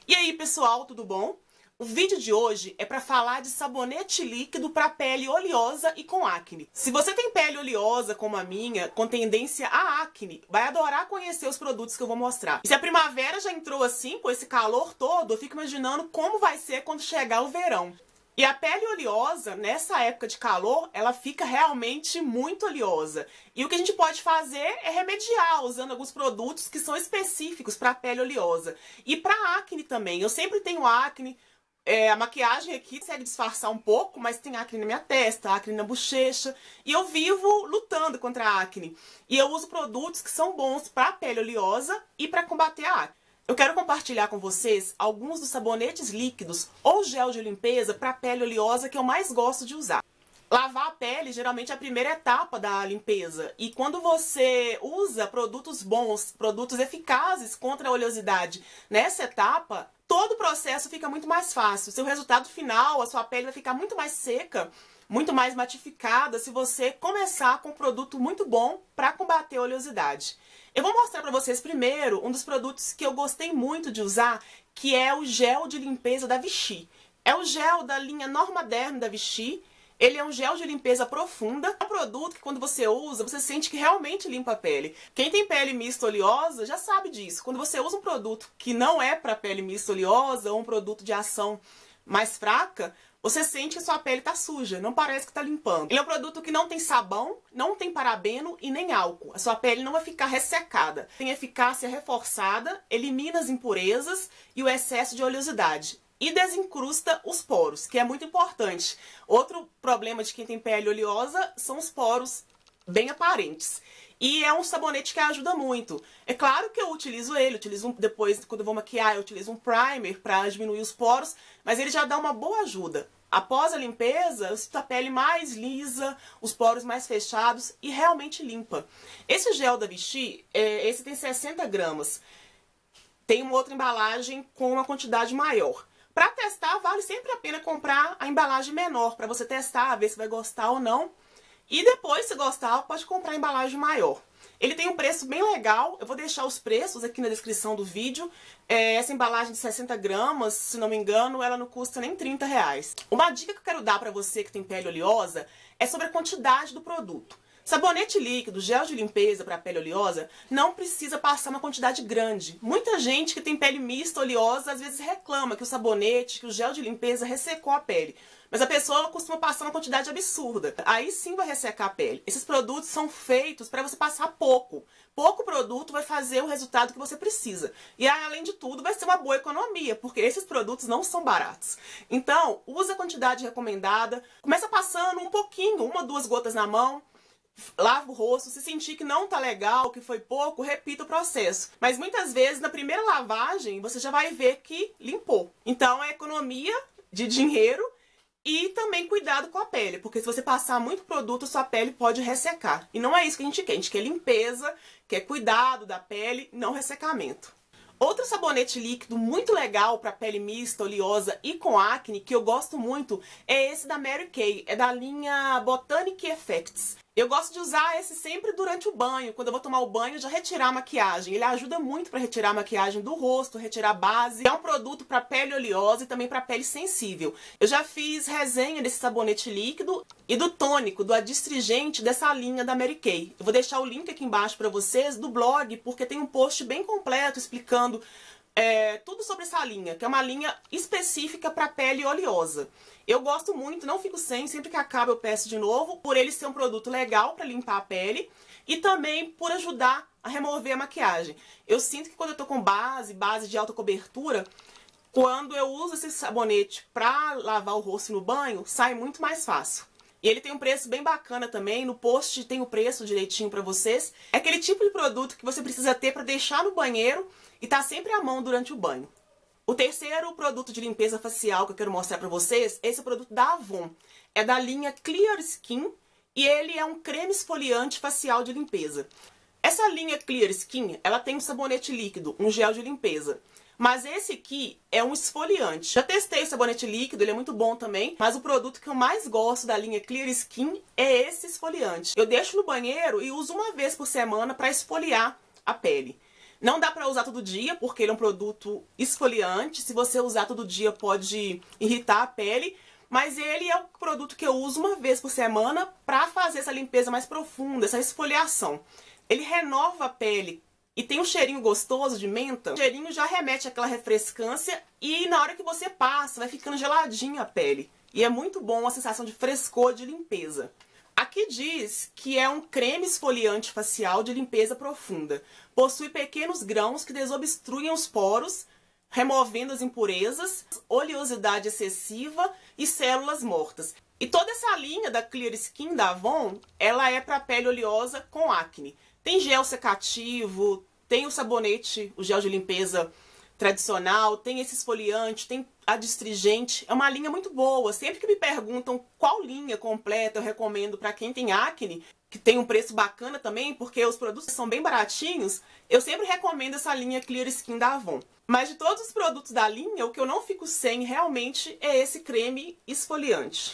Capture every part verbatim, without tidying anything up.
E aí, pessoal, tudo bom? O vídeo de hoje é para falar de sabonete líquido para pele oleosa e com acne. Se você tem pele oleosa como a minha, com tendência a acne, vai adorar conhecer os produtos que eu vou mostrar. E se a primavera já entrou assim, com esse calor todo, eu fico imaginando como vai ser quando chegar o verão. E a pele oleosa, nessa época de calor, ela fica realmente muito oleosa. E o que a gente pode fazer é remediar usando alguns produtos que são específicos para a pele oleosa. E para acne também. Eu sempre tenho acne. É, a maquiagem aqui consegue disfarçar um pouco, mas tem acne na minha testa, acne na bochecha. E eu vivo lutando contra a acne. E eu uso produtos que são bons para a pele oleosa e para combater a acne. Eu quero compartilhar com vocês alguns dos sabonetes líquidos ou gel de limpeza para pele oleosa que eu mais gosto de usar. Lavar a pele geralmente é a primeira etapa da limpeza. E quando você usa produtos bons, produtos eficazes contra a oleosidade nessa etapa, todo o processo fica muito mais fácil. Seu resultado final, a sua pele vai ficar muito mais seca, muito mais matificada se você começar com um produto muito bom para combater a oleosidade. Eu vou mostrar para vocês primeiro um dos produtos que eu gostei muito de usar, que é o gel de limpeza da Vichy. É o gel da linha Normaderm da Vichy. Ele é um gel de limpeza profunda. É um produto que quando você usa, você sente que realmente limpa a pele. Quem tem pele mista oleosa já sabe disso. Quando você usa um produto que não é para pele mista oleosa ou um produto de ação mais fraca, você sente que a sua pele tá suja, não parece que tá limpando. Ele é um produto que não tem sabão, não tem parabeno e nem álcool. A sua pele não vai ficar ressecada. Tem eficácia reforçada, elimina as impurezas e o excesso de oleosidade. E desencrusta os poros, que é muito importante. Outro problema de quem tem pele oleosa são os poros bem aparentes. E é um sabonete que ajuda muito. É claro que eu utilizo ele, utilizo um, depois, quando eu vou maquiar, eu utilizo um primer para diminuir os poros, mas ele já dá uma boa ajuda. Após a limpeza, eu sinto a pele mais lisa, os poros mais fechados e realmente limpa. Esse gel da Vichy, é, esse tem sessenta gramas. Tem uma outra embalagem com uma quantidade maior. Para testar, vale sempre a pena comprar a embalagem menor, para você testar, ver se vai gostar ou não. E depois, se gostar, pode comprar a embalagem maior. Ele tem um preço bem legal, eu vou deixar os preços aqui na descrição do vídeo. É, essa embalagem de sessenta gramas, se não me engano, ela não custa nem trinta reais. Uma dica que eu quero dar para você que tem pele oleosa é sobre a quantidade do produto. Sabonete líquido, gel de limpeza para pele oleosa, não precisa passar uma quantidade grande. Muita gente que tem pele mista oleosa às vezes reclama que o sabonete, que o gel de limpeza ressecou a pele. Mas a pessoa costuma passar uma quantidade absurda. Aí sim vai ressecar a pele. Esses produtos são feitos para você passar pouco. Pouco produto vai fazer o resultado que você precisa. E aí, além de tudo, vai ser uma boa economia, porque esses produtos não são baratos. Então, use a quantidade recomendada. Começa passando um pouquinho, uma, duas gotas na mão. Lava o rosto, se sentir que não tá legal, que foi pouco, repita o processo. Mas muitas vezes, na primeira lavagem, você já vai ver que limpou. Então, é economia de dinheiro e também cuidado com a pele, porque se você passar muito produto, sua pele pode ressecar. E não é isso que a gente quer, a gente quer limpeza, quer cuidado da pele, não ressecamento. Outro sabonete líquido muito legal para pele mista, oleosa e com acne, que eu gosto muito, é esse da Mary Kay, é da linha Botanic Effects. Eu gosto de usar esse sempre durante o banho, quando eu vou tomar o banho, já retirar a maquiagem. Ele ajuda muito para retirar a maquiagem do rosto, retirar a base. É um produto para pele oleosa e também para pele sensível. Eu já fiz resenha desse sabonete líquido e do tônico, do adstringente dessa linha da Mary Kay. Eu vou deixar o link aqui embaixo para vocês do blog, porque tem um post bem completo explicando É, tudo sobre essa linha, que é uma linha específica para pele oleosa. Eu gosto muito, não fico sem, sempre que acaba eu peço de novo, por ele ser um produto legal para limpar a pele e também por ajudar a remover a maquiagem. Eu sinto que quando eu tô com base, base de alta cobertura, quando eu uso esse sabonete para lavar o rosto no banho, sai muito mais fácil. E ele tem um preço bem bacana também, no post tem o preço direitinho para vocês. É aquele tipo de produto que você precisa ter para deixar no banheiro e tá sempre à mão durante o banho. O terceiro produto de limpeza facial que eu quero mostrar para vocês, esse é o produto da Avon. É da linha Clear Skin e ele é um creme esfoliante facial de limpeza. Essa linha Clear Skin, ela tem um sabonete líquido, um gel de limpeza. Mas esse aqui é um esfoliante. Já testei o sabonete líquido, ele é muito bom também. Mas o produto que eu mais gosto da linha Clear Skin é esse esfoliante. Eu deixo no banheiro e uso uma vez por semana para esfoliar a pele. Não dá pra usar todo dia, porque ele é um produto esfoliante. Se você usar todo dia pode irritar a pele. Mas ele é o produto que eu uso uma vez por semana pra fazer essa limpeza mais profunda, essa esfoliação. Ele renova a pele e tem um cheirinho gostoso de menta. O cheirinho já remete àquela refrescância e na hora que você passa vai ficando geladinha a pele. E é muito bom a sensação de frescor, de limpeza. Aqui diz que é um creme esfoliante facial de limpeza profunda. Possui pequenos grãos que desobstruem os poros, removendo as impurezas, oleosidade excessiva e células mortas. E toda essa linha da Clear Skin da Avon, ela é para pele oleosa com acne. Tem gel secativo, tem o sabonete, o gel de limpeza tradicional, tem esse esfoliante, tem adstringente. É uma linha muito boa. Sempre que me perguntam qual linha completa eu recomendo para quem tem acne, que tem um preço bacana também, porque os produtos são bem baratinhos, eu sempre recomendo essa linha Clear Skin da Avon. Mas de todos os produtos da linha, o que eu não fico sem realmente é esse creme esfoliante.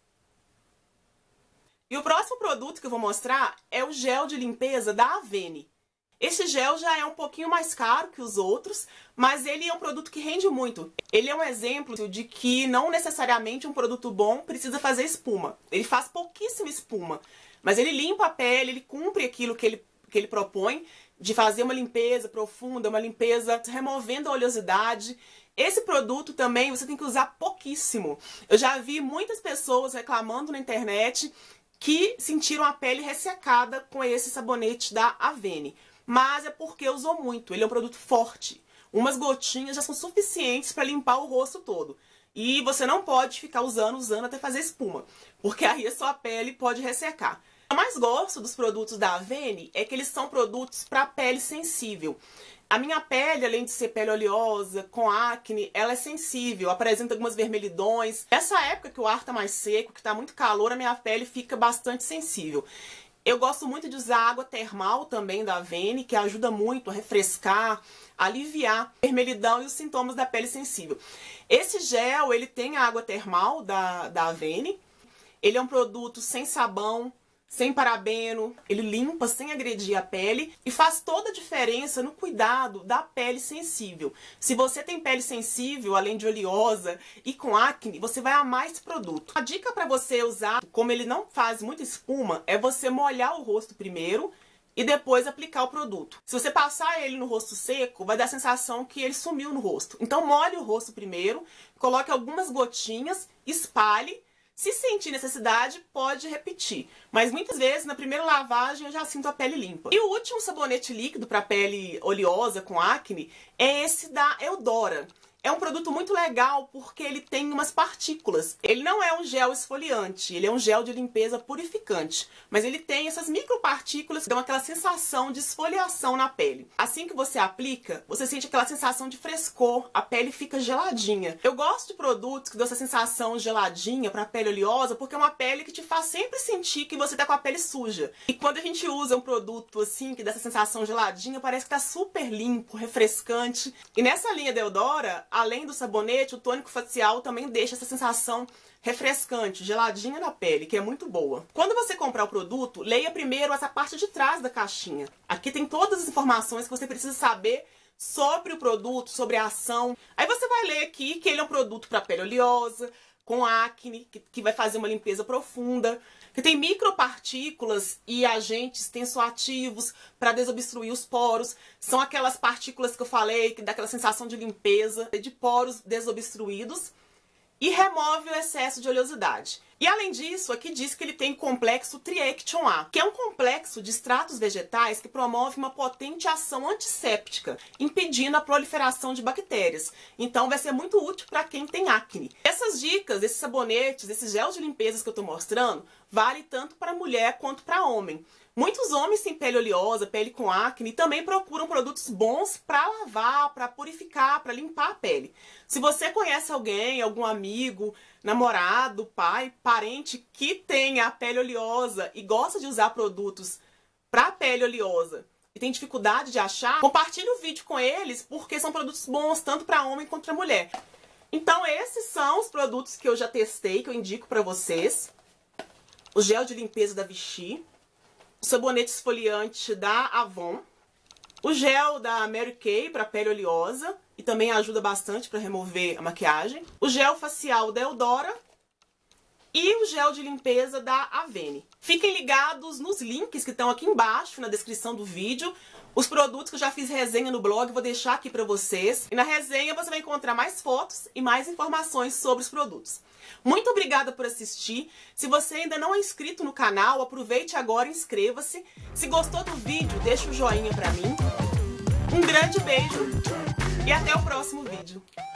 E o próximo produto que eu vou mostrar é o gel de limpeza da Avene. Esse gel já é um pouquinho mais caro que os outros, mas ele é um produto que rende muito. Ele é um exemplo de que não necessariamente um produto bom precisa fazer espuma. Ele faz pouquíssima espuma, mas ele limpa a pele, ele cumpre aquilo que ele, que ele propõe, de fazer uma limpeza profunda, uma limpeza removendo a oleosidade. Esse produto também você tem que usar pouquíssimo. Eu já vi muitas pessoas reclamando na internet que sentiram a pele ressecada com esse sabonete da Avene. Mas é porque usou muito. Ele é um produto forte. Umas gotinhas já são suficientes para limpar o rosto todo. E você não pode ficar usando, usando até fazer espuma, porque aí a sua pele pode ressecar. O que eu mais gosto dos produtos da Avene é que eles são produtos para pele sensível. A minha pele, além de ser pele oleosa, com acne, ela é sensível, apresenta algumas vermelhidões. Nessa época que o ar tá mais seco, que tá muito calor, a minha pele fica bastante sensível. Eu gosto muito de usar água termal também da Avene, que ajuda muito a refrescar, a aliviar a vermelhidão e os sintomas da pele sensível. Esse gel, ele tem a água termal da, da Avene. Ele é um produto sem sabão, sem parabeno, ele limpa sem agredir a pele e faz toda a diferença no cuidado da pele sensível. Se você tem pele sensível, além de oleosa e com acne, você vai amar esse produto. A dica para você usar, como ele não faz muita espuma, é você molhar o rosto primeiro e depois aplicar o produto. Se você passar ele no rosto seco, vai dar a sensação que ele sumiu no rosto. Então molhe o rosto primeiro, coloque algumas gotinhas, espalhe. Se sentir necessidade, pode repetir. Mas muitas vezes, na primeira lavagem, eu já sinto a pele limpa. E o último sabonete líquido para pele oleosa com acne é esse da Eudora. É um produto muito legal porque ele tem umas partículas. Ele não é um gel esfoliante, ele é um gel de limpeza purificante. Mas ele tem essas micropartículas que dão aquela sensação de esfoliação na pele. Assim que você aplica, você sente aquela sensação de frescor, a pele fica geladinha. Eu gosto de produtos que dão essa sensação geladinha para a pele oleosa porque é uma pele que te faz sempre sentir que você tá com a pele suja. E quando a gente usa um produto assim, que dá essa sensação geladinha, parece que tá super limpo, refrescante. E nessa linha da Eudora, além do sabonete, o tônico facial também deixa essa sensação refrescante, geladinha na pele, que é muito boa. Quando você comprar o produto, leia primeiro essa parte de trás da caixinha. Aqui tem todas as informações que você precisa saber sobre o produto, sobre a ação. Aí você vai ler aqui que ele é um produto para pele oleosa, com acne, que, que vai fazer uma limpeza profunda, que tem micropartículas e agentes tensoativos para desobstruir os poros. São aquelas partículas que eu falei, que dá aquela sensação de limpeza, de poros desobstruídos, e remove o excesso de oleosidade. E além disso, aqui diz que ele tem complexo Triaction A, que é um complexo de extratos vegetais que promove uma potente ação antisséptica, impedindo a proliferação de bactérias. Então vai ser muito útil para quem tem acne. Essas dicas, esses sabonetes, esses gels de limpeza que eu estou mostrando, vale tanto para mulher quanto para homem. Muitos homens têm pele oleosa, pele com acne, e também procuram produtos bons para lavar, para purificar, para limpar a pele. Se você conhece alguém, algum amigo, namorado, pai, parente que tenha a pele oleosa e gosta de usar produtos para pele oleosa e tem dificuldade de achar, compartilhe o vídeo com eles porque são produtos bons tanto para homem quanto para mulher. Então esses são os produtos que eu já testei, que eu indico para vocês. O gel de limpeza da Vichy, o sabonete esfoliante da Avon, O gel da Mary Kay para pele oleosa e também ajuda bastante para remover a maquiagem. O gel facial da Eudora e o gel de limpeza da Avene. Fiquem ligados nos links que estão aqui embaixo na descrição do vídeo. Os produtos que eu já fiz resenha no blog, vou deixar aqui pra vocês. E na resenha você vai encontrar mais fotos e mais informações sobre os produtos. Muito obrigada por assistir. Se você ainda não é inscrito no canal, aproveite agora e inscreva-se. Se gostou do vídeo, deixa o joinha pra mim. Um grande beijo e até o próximo vídeo.